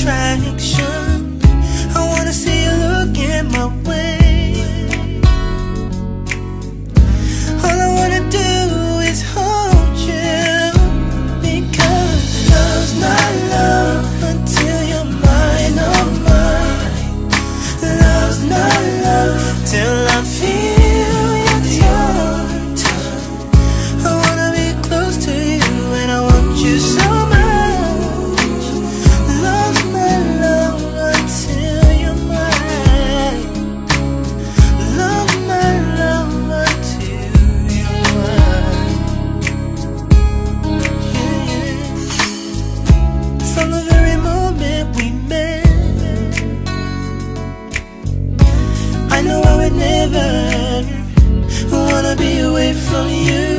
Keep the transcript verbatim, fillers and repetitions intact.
attraction. I wanna see you looking my way. All I wanna do is hold you, because love's not love until you're mine, oh mine. Love's not love till I feel your touch. I wanna be close to you and I want you so much. Love's not love until you're mine. Love's not love until you're mine. Yeah, yeah. From the very moment we met, I know I would never wanna be away from you.